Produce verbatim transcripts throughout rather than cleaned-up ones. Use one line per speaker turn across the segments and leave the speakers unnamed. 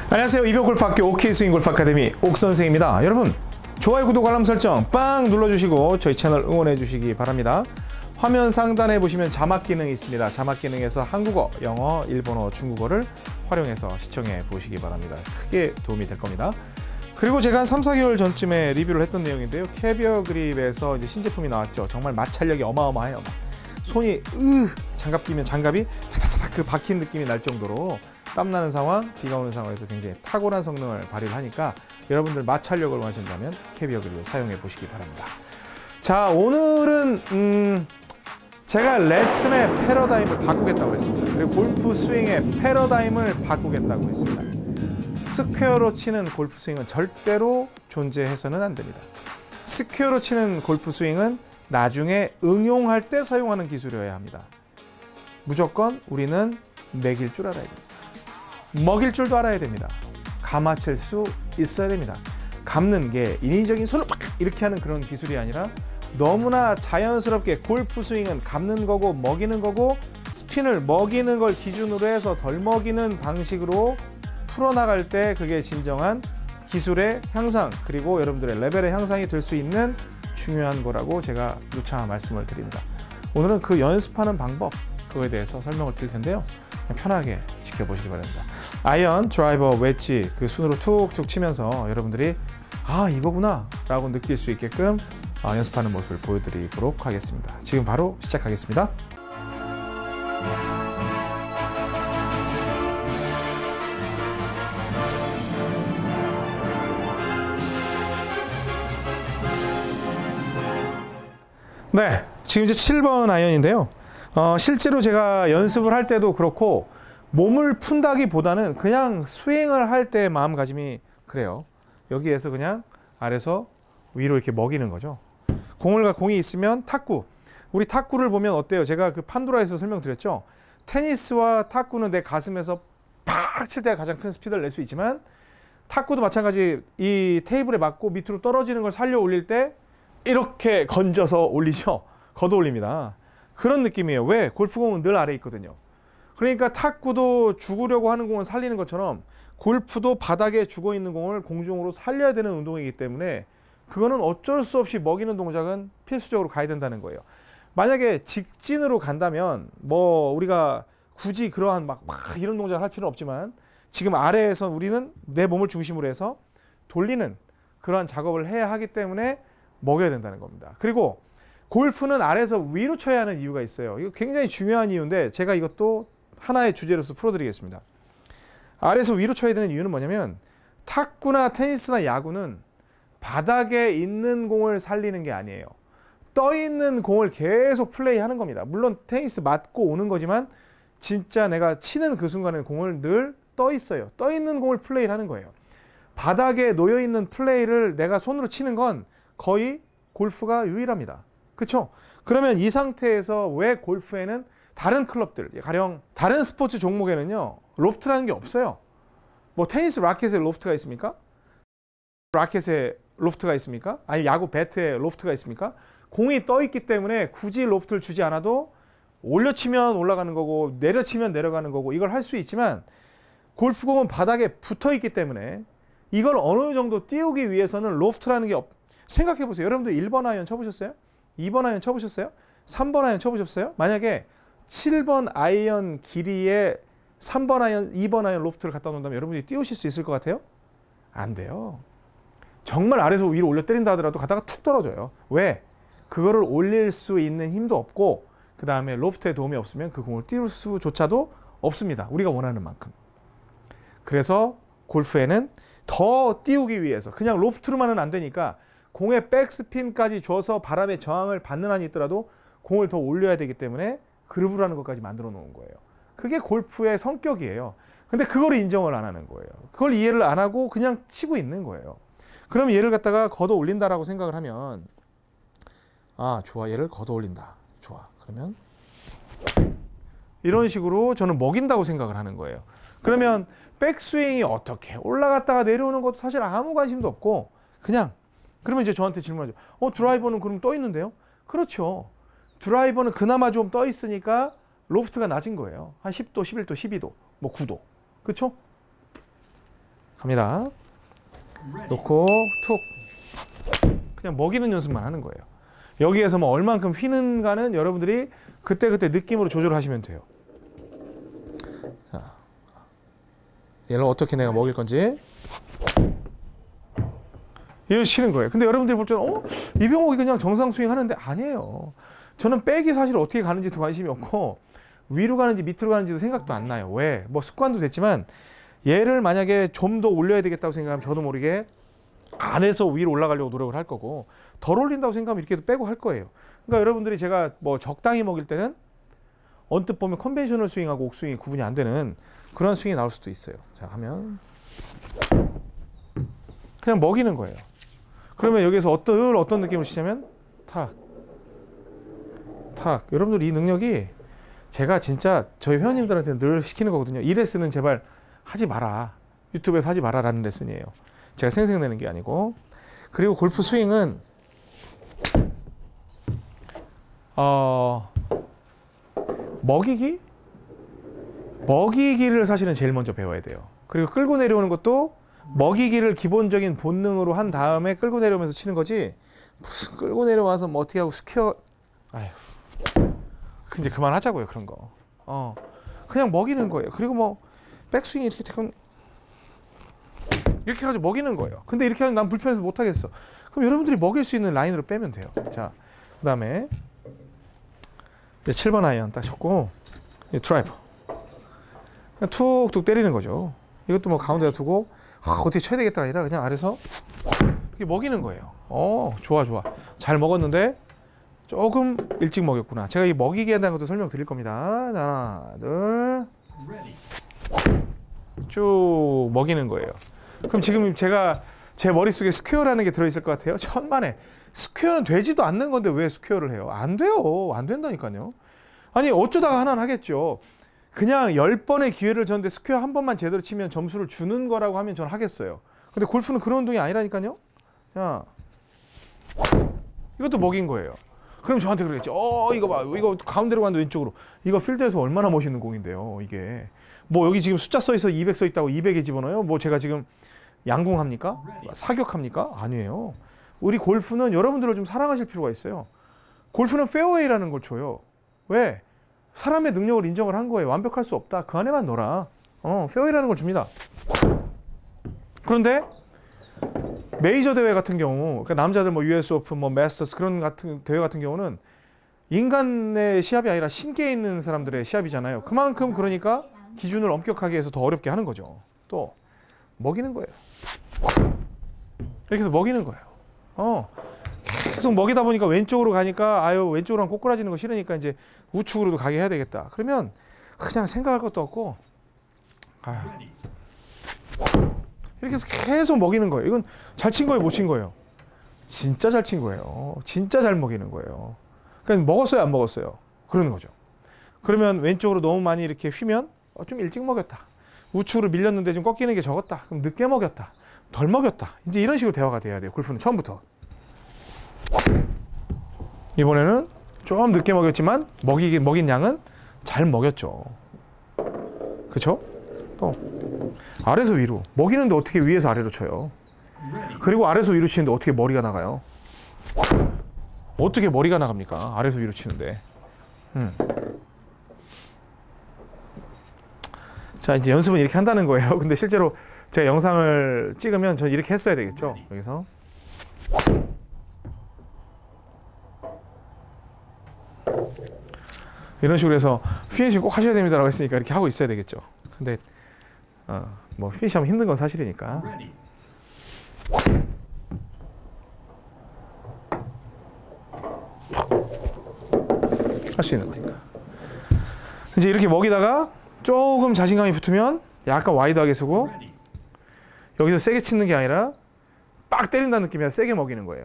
안녕하세요. 이병골프학교 오케이스윙골프 아카데미 옥선생입니다. 여러분 좋아요, 구독, 알람 설정 빵 눌러주시고 저희 채널 응원해 주시기 바랍니다. 화면 상단에 보시면 자막 기능이 있습니다. 자막 기능에서 한국어, 영어, 일본어, 중국어를 활용해서 시청해 보시기 바랍니다. 크게 도움이 될 겁니다. 그리고 제가 한 삼, 사 개월 전쯤에 리뷰를 했던 내용인데요. 캐비어 그립에서 이제 신제품이 나왔죠. 정말 마찰력이 어마어마해요. 손이 으 장갑 끼면 장갑이 타타타닥 그 박힌 느낌이 날 정도로 땀나는 상황, 비가 오는 상황에서 굉장히 탁월한 성능을 발휘를 하니까 여러분들 마찰력을 원하신다면 캐비어 그립을 사용해 보시기 바랍니다. 자, 오늘은 음, 제가 레슨의 패러다임을 바꾸겠다고 했습니다. 그리고 골프 스윙의 패러다임을 바꾸겠다고 했습니다. 스퀘어로 치는 골프 스윙은 절대로 존재해서는 안 됩니다. 스퀘어로 치는 골프 스윙은 나중에 응용할 때 사용하는 기술이어야 합니다. 무조건 우리는 매길 줄 알아야 됩니다. 먹일 줄도 알아야 됩니다. 감아칠 수 있어야 됩니다. 감는 게 인위적인 손을 팍 이렇게 하는 그런 기술이 아니라 너무나 자연스럽게 골프 스윙은 감는 거고 먹이는 거고 스핀을 먹이는 걸 기준으로 해서 덜 먹이는 방식으로 풀어나갈 때 그게 진정한 기술의 향상 그리고 여러분들의 레벨의 향상이 될 수 있는 중요한 거라고 제가 누차 말씀을 드립니다. 오늘은 그 연습하는 방법 그거에 대해서 설명을 드릴 텐데요. 편하게 지켜보시기 바랍니다. 아이언, 드라이버, 웨지 그 순으로 툭툭 치면서 여러분들이 아 이거구나 라고 느낄 수 있게끔 어, 연습하는 모습을 보여드리도록 하겠습니다. 지금 바로 시작하겠습니다. 네, 지금 이제 칠 번 아이언인데요. 어, 실제로 제가 연습을 할 때도 그렇고 몸을 푼다기보다는 그냥 스윙을 할 때 마음가짐이 그래요. 여기에서 그냥 아래서 위로 이렇게 먹이는 거죠. 공을 공이 있으면 탁구. 우리 탁구를 보면 어때요? 제가 그 판도라에서 설명드렸죠. 테니스와 탁구는 내 가슴에서 팍 칠 때가 가장 큰 스피드를 낼 수 있지만 탁구도 마찬가지 이 테이블에 맞고 밑으로 떨어지는 걸 살려 올릴 때 이렇게 건져서 올리죠. 걷어 올립니다. 그런 느낌이에요. 왜? 골프공은 늘 아래에 있거든요. 그러니까 탁구도 죽으려고 하는 공을 살리는 것처럼 골프도 바닥에 죽어 있는 공을 공중으로 살려야 되는 운동이기 때문에 그거는 어쩔 수 없이 먹이는 동작은 필수적으로 가야 된다는 거예요. 만약에 직진으로 간다면 뭐 우리가 굳이 그러한 막, 막 이런 동작을 할 필요는 없지만 지금 아래에서 우리는 내 몸을 중심으로 해서 돌리는 그러한 작업을 해야 하기 때문에 먹여야 된다는 겁니다. 그리고 골프는 아래에서 위로 쳐야 하는 이유가 있어요. 이거 굉장히 중요한 이유인데 제가 이것도 하나의 주제로서 풀어드리겠습니다. 아래에서 위로 쳐야 되는 이유는 뭐냐면 탁구나 테니스나 야구는 바닥에 있는 공을 살리는 게 아니에요. 떠 있는 공을 계속 플레이하는 겁니다. 물론 테니스 맞고 오는 거지만 진짜 내가 치는 그 순간에 공을 늘 떠 있어요. 떠 있는 공을 플레이를 하는 거예요. 바닥에 놓여 있는 플레이를 내가 손으로 치는 건 거의 골프가 유일합니다. 그렇죠? 그러면 이 상태에서 왜 골프에는 다른 클럽들, 가령 다른 스포츠 종목에는요. 로프트라는 게 없어요. 뭐 테니스 라켓에 로프트가 있습니까? 라켓에 로프트가 있습니까? 아니 야구 배트에 로프트가 있습니까? 공이 떠 있기 때문에 굳이 로프트를 주지 않아도 올려치면 올라가는 거고 내려치면 내려가는 거고 이걸 할 수 있지만 골프공은 바닥에 붙어 있기 때문에 이걸 어느 정도 띄우기 위해서는 로프트라는 게 없... 생각해 보세요. 여러분들 일 번 아이언 쳐보셨어요? 이 번 아이언 쳐보셨어요? 삼 번 아이언 쳐보셨어요? 만약에 칠 번 아이언 길이에 삼 번 아이언, 이 번 아이언 로프트를 갖다 놓는다면 여러분들이 띄우실 수 있을 것 같아요? 안 돼요. 정말 아래에서 위로 올려 때린다 하더라도 가다가 툭 떨어져요. 왜? 그거를 올릴 수 있는 힘도 없고 그 다음에 로프트의 도움이 없으면 그 공을 띄울 수조차도 없습니다. 우리가 원하는 만큼. 그래서 골프에는 더 띄우기 위해서 그냥 로프트로만은 안 되니까 공의 백스핀까지 줘서 바람의 저항을 받는 한이 있더라도 공을 더 올려야 되기 때문에 그루브라는 것까지 만들어 놓은 거예요. 그게 골프의 성격이에요. 근데 그걸 인정을 안 하는 거예요. 그걸 이해를 안 하고 그냥 치고 있는 거예요. 그럼 얘를 갖다가 걷어 올린다라고 생각을 하면 아 좋아 얘를 걷어 올린다. 좋아. 그러면 이런 식으로 저는 먹인다고 생각을 하는 거예요. 그러면 백스윙이 어떻게 올라갔다가 내려오는 것도 사실 아무 관심도 없고 그냥 그러면 이제 저한테 질문하죠. 어 드라이버는 그럼 떠 있는데요? 그렇죠. 드라이버는 그나마 좀 떠 있으니까 로프트가 낮은 거예요. 한 십 도, 십일 도, 십이 도, 뭐 구 도. 그렇죠? 갑니다. 놓고 툭 그냥 먹이는 연습만 하는 거예요. 여기에서 뭐 얼만큼 휘는가는 여러분들이 그때그때 느낌으로 조절하시면 돼요. 자, 얘를 어떻게 내가 먹일 건지 얘를 치는 거예요. 근데 여러분들이 볼 때는 어? 이병옥이 그냥 정상 스윙 하는데 아니에요. 저는 백이 사실 어떻게 가는지도 관심이 없고 위로 가는지 밑으로 가는지도 생각도 안 나요. 왜? 뭐 습관도 됐지만 얘를 만약에 좀 더 올려야 되겠다고 생각하면 저도 모르게 안에서 위로 올라가려고 노력을 할 거고 덜 올린다고 생각하면 이렇게도 빼고 할 거예요. 그러니까 여러분들이 제가 뭐 적당히 먹일 때는 언뜻 보면 컨벤셔널 스윙하고 옥스윙이 구분이 안 되는 그런 스윙이 나올 수도 있어요. 자, 하면 그냥 먹이는 거예요. 그러면 여기서 어떤 어떤 느낌을 치냐면 탁, 탁. 여러분들 이 능력이 제가 진짜 저희 회원님들한테 늘 시키는 거거든요. 이 레슨은 제발 하지 마라. 유튜브에서 하지 마라라는 레슨이에요. 제가 생생내는 게 아니고. 그리고 골프 스윙은 어, 먹이기? 먹이기를 사실은 제일 먼저 배워야 돼요. 그리고 끌고 내려오는 것도 먹이기를 기본적인 본능으로 한 다음에 끌고 내려오면서 치는 거지 무슨 끌고 내려와서 뭐 어떻게 하고 스퀘어 아휴 이제 그만하자고요. 그런 거 어 그냥 먹이는 거예요. 그리고 뭐 백스윙이 이렇게 잠깐 이렇게 해가지고 먹이는 거예요. 근데 이렇게 하면 난 불편해서 못하겠어. 그럼 여러분들이 먹일 수 있는 라인으로 빼면 돼요. 자, 그 다음에 이제 칠 번 아이언 딱 쳤고 드라이버 그냥 툭툭 때리는 거죠. 이것도 뭐 가운데다 두고 아, 어떻게 쳐야 되겠다 아니라 그냥 아래서 이렇게 먹이는 거예요. 어, 좋아 좋아. 잘 먹었는데 조금 일찍 먹였구나. 제가 이 먹이게 한다는 것도 설명드릴 겁니다. 하나, 둘, 쭉 먹이는 거예요. 그럼 지금 제가 제 머릿속에 스퀘어라는 게 들어있을 것 같아요. 천만에. 스퀘어는 되지도 않는 건데 왜 스퀘어를 해요? 안 돼요. 안 된다니까요. 아니 어쩌다가 하나는 하겠죠. 그냥 열 번의 기회를 줬는데 스퀘어 한 번만 제대로 치면 점수를 주는 거라고 하면 저는 하겠어요. 근데 골프는 그런 운동이 아니라니까요. 자, 이것도 먹인 거예요. 그럼 저한테 그러겠죠. 어 이거 봐. 이거 가운데로 가는데 왼쪽으로. 이거 필드에서 얼마나 멋있는 공인데요. 이게. 뭐 여기 지금 숫자 써 있어 이백 써 있다고 이백에 집어넣어요? 뭐 제가 지금 양궁합니까? 사격합니까? 아니에요. 우리 골프는 여러분들을 좀 사랑하실 필요가 있어요. 골프는 페어웨이라는 걸 줘요. 왜? 사람의 능력을 인정을 한 거예요. 완벽할 수 없다. 그 안에만 놀아. 어, 페어웨이라는 걸 줍니다. 그런데 메이저 대회 같은 경우, 그러니까 남자들 뭐 유에스 오픈, 뭐 마스터스 그런 같은 대회 같은 경우는 인간의 시합이 아니라 신기에 있는 사람들의 시합이잖아요. 그만큼 그러니까 기준을 엄격하게 해서 더 어렵게 하는 거죠. 또 먹이는 거예요. 이렇게 해서 먹이는 거예요. 어, 계속 먹이다 보니까 왼쪽으로 가니까 아유 왼쪽으로 하면 꼬꾸라지는 거 싫으니까 이제 우측으로도 가게 해야 되겠다. 그러면 그냥 생각할 것도 없고 아유. 이렇게 해서 계속 먹이는 거예요. 이건 잘 친 거예요, 못 친 거예요? 진짜 잘 친 거예요. 진짜 잘 먹이는 거예요. 그러니까 먹었어요, 안 먹었어요? 그러는 거죠. 그러면 왼쪽으로 너무 많이 이렇게 휘면 어, 좀 일찍 먹였다. 우측으로 밀렸는데 좀 꺾이는 게 적었다. 그럼 늦게 먹였다. 덜 먹였다. 이제 이런 식으로 대화가 돼야 돼요. 골프는 처음부터. 이번에는 좀 늦게 먹였지만 먹이, 먹인 양은 잘 먹였죠. 그렇죠? 또 아래에서 위로. 먹이는데 어떻게 위에서 아래로 쳐요? 그리고 아래에서 위로 치는데 어떻게 머리가 나가요? 어떻게 머리가 나갑니까? 아래에서 위로 치는데. 음. 자, 이제 연습은 이렇게 한다는 거예요. 근데 실제로 제가 영상을 찍으면 전 이렇게 했어야 되겠죠. 여기서. 이런 식으로 해서 피니싱 꼭 하셔야 됩니다라고 했으니까 이렇게 하고 있어야 되겠죠. 근데 어, 뭐 피니시하면 힘든 건 사실이니까. 할 수 있는 거니까. 이제 이렇게 먹이다가 조금 자신감이 붙으면 약간 와이드하게 쓰고 여기서 세게 치는 게 아니라 빡 때린다는 느낌이 아니라 세게 먹이는 거예요.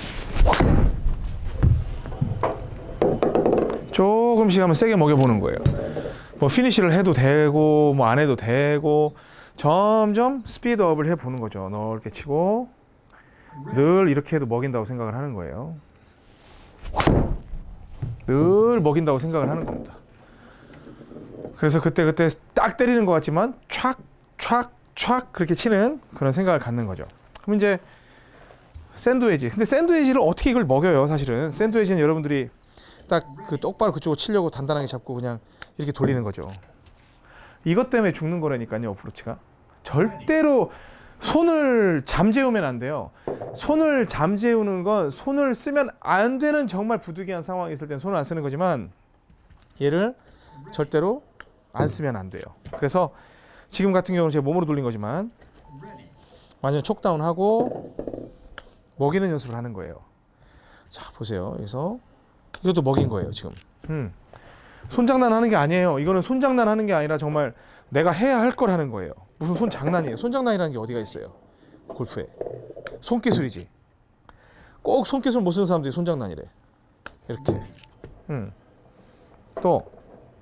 조금씩 하면 세게 먹여보는 거예요. 뭐 피니시를 해도 되고 뭐 안 해도 되고 점점 스피드업을 해보는 거죠. 넓게 치고 늘 이렇게 해도 먹인다고 생각을 하는 거예요. 늘 먹인다고 생각을 하는 겁니다. 그래서 그때 그때 딱 때리는 것 같지만 촥, 촥, 촥 그렇게 치는 그런 생각을 갖는 거죠. 그럼 이제 샌드웨지. 근데 샌드웨지를 어떻게 이걸 먹여요? 사실은 샌드웨지는 여러분들이 딱 그 똑바로 그쪽으로 치려고 단단하게 잡고 그냥 이렇게 돌리는 거죠. 이것 때문에 죽는 거라니까요. 어프로치가 절대로 손을 잠재우면 안 돼요. 손을 잠재우는 건 손을 쓰면 안 되는 정말 부득이한 상황이 있을 땐 손을 안 쓰는 거지만 얘를 절대로 안 쓰면 안 돼요. 그래서 지금 같은 경우는 제가 몸으로 돌린 거지만 완전 촉다운하고 먹이는 연습을 하는 거예요. 자 보세요. 여기서 이것도 먹인 거예요 지금. 음. 손장난하는 게 아니에요. 이거는 손장난하는 게 아니라 정말 내가 해야 할 걸 하는 거예요. 무슨 손장난이에요. 손장난이라는 게 어디가 있어요. 골프에. 손기술이지. 꼭 손기술 못 쓰는 사람들이 손장난이래. 이렇게. 음. 또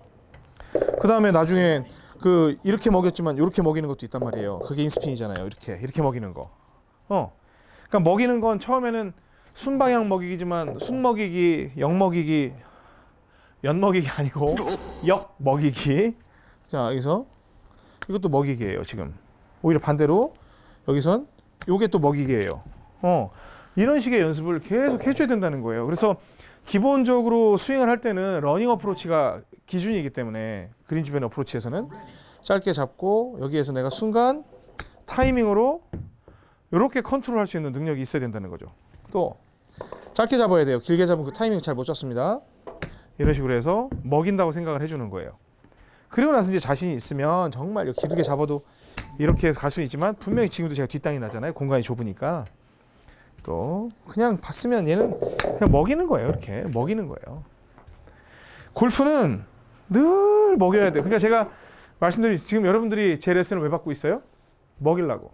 그 다음에 나중에 그 이렇게 먹였지만 이렇게 먹이는 것도 있단 말이에요. 그게 인스핀이잖아요. 이렇게 이렇게 먹이는 거. 어. 그러니까 먹이는 건 처음에는 순방향 먹이기지만 순 먹이기, 역 먹이기, 연 먹이기 아니고 역 먹이기. 자 여기서 이것도 먹이기예요. 지금 오히려 반대로 여기선 요게 또 먹이기예요. 어. 이런 식의 연습을 계속 해줘야 된다는 거예요. 그래서 기본적으로 스윙을 할 때는 러닝 어프로치가 기준이기 때문에 그린 주변 어프로치에서는 짧게 잡고 여기에서 내가 순간 타이밍으로 이렇게 컨트롤할 수 있는 능력이 있어야 된다는 거죠. 또 짧게 잡아야 돼요. 길게 잡으면 그 타이밍 잘 못 잡습니다. 이런 식으로 해서 먹인다고 생각을 해주는 거예요. 그리고 나서 이제 자신이 있으면 정말 길게 잡아도 이렇게 해서 갈 수는 있지만 분명히 지금도 제가 뒷땅이 나잖아요. 공간이 좁으니까. 또 그냥 봤으면 얘는 그냥 먹이는 거예요. 이렇게 먹이는 거예요. 골프는 늘 먹여야 돼요. 그러니까 제가 말씀드린 지금 여러분들이 제 레슨을 왜 받고 있어요? 먹이려고.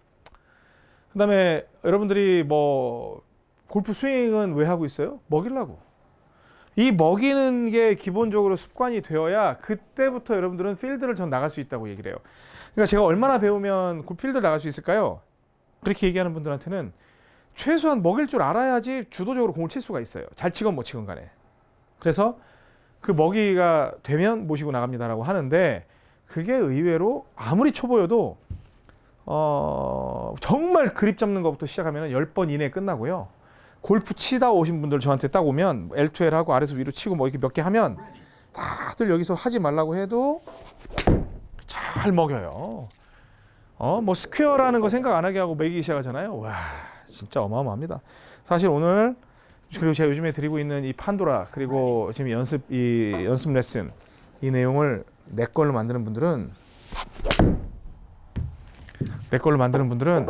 그 다음에 여러분들이 뭐 골프 스윙은 왜 하고 있어요? 먹이려고. 이 먹이는 게 기본적으로 습관이 되어야 그때부터 여러분들은 필드를 전 나갈 수 있다고 얘기를 해요. 그러니까 제가 얼마나 배우면 그 필드를 나갈 수 있을까요? 그렇게 얘기하는 분들한테는 최소한 먹일 줄 알아야지 주도적으로 공을 칠 수가 있어요. 잘 치건 못 치건 간에. 그래서 그 먹이가 되면 모시고 나갑니다라고 하는데 그게 의외로 아무리 초보여도 어, 정말 그립 잡는 것부터 시작하면 십 번 이내에 끝나고요. 골프 치다 오신 분들 저한테 딱 오면 엘 투 엘 하고 아래서 위로 치고 뭐 이렇게 몇 개 하면 다들 여기서 하지 말라고 해도 잘 먹여요. 어, 뭐 스퀘어라는 거 생각 안 하게 하고 먹이기 시작하잖아요. 와, 진짜 어마어마합니다. 사실 오늘 그리고 제가 요즘에 드리고 있는 이 판도라 그리고 지금 연습 이 연습 레슨 이 내용을 내 걸로 만드는 분들은 내 걸로 만드는 분들은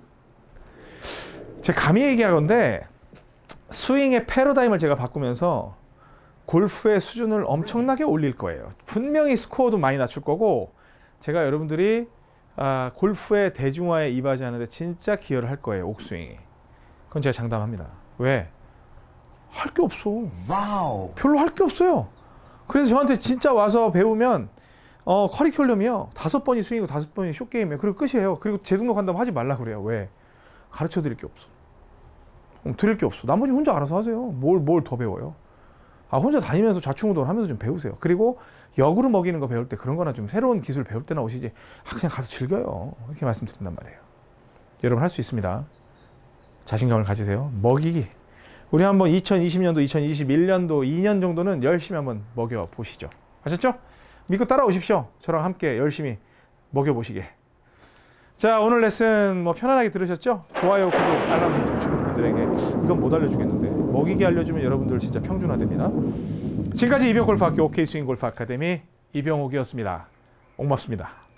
제가 감히 얘기하건데 스윙의 패러다임을 제가 바꾸면서 골프의 수준을 엄청나게 올릴 거예요. 분명히 스코어도 많이 낮출 거고 제가 여러분들이 아, 골프의 대중화에 이바지하는데 진짜 기여를 할 거예요. 옥스윙이. 그건 제가 장담합니다. 왜? 할 게 없어. 와우. 별로 할 게 없어요. 그래서 저한테 진짜 와서 배우면 어, 커리큘럼이요. 다섯 번이 스윙이고 다섯 번이 숏게임이에요. 그리고 끝이에요. 그리고 재등록한다면 하지 말라 그래요. 왜? 가르쳐 드릴 게 없어. 음, 드릴 게 없어. 나머지 혼자 알아서 하세요. 뭘, 뭘 더 배워요. 아, 혼자 다니면서 좌충우돌 하면서 좀 배우세요. 그리고 역으로 먹이는 거 배울 때 그런 거나 좀 새로운 기술 배울 때나 오시지. 아, 그냥 가서 즐겨요. 이렇게 말씀드린단 말이에요. 여러분 할 수 있습니다. 자신감을 가지세요. 먹이기. 우리 한번 이천이십 년도, 이천이십일 년도 이 년 정도는 열심히 한번 먹여보시죠. 아셨죠? 믿고 따라오십시오. 저랑 함께 열심히 먹여보시게. 자, 오늘 레슨 뭐 편안하게 들으셨죠? 좋아요, 구독, 알람 설정 주는 분들에게 이건 못 알려주겠는데 먹이기 알려주면 여러분들 진짜 평준화됩니다. 지금까지 이병골프학교 오케이 스윙 골프 아카데미 이병옥이었습니다. 고맙습니다.